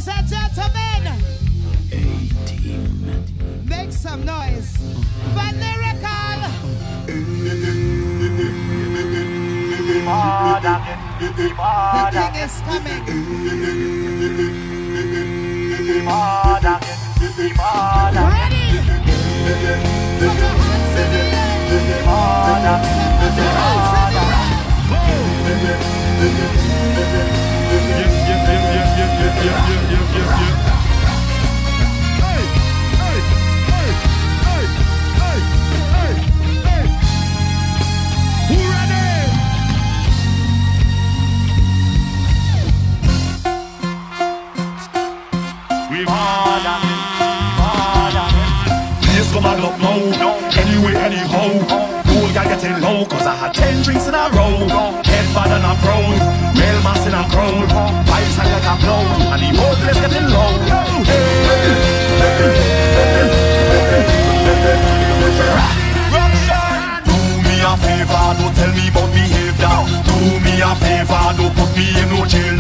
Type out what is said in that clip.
Ladies and gentlemen, A-Team. make some noise. Van Miracle. The king is coming. Ready? Put your hands in the air. Put your hands in the air. Come on up now, anyway, anyhow. Cool guy getting low, cause I had 10 drinks in a row. Head bad and I'm proud, real mass in a crowd. Vibes high like a blow, and the whole place getting low. Rockstar, do me a favor, don't tell me about behavior. Do me a favor, don't put me in no jail.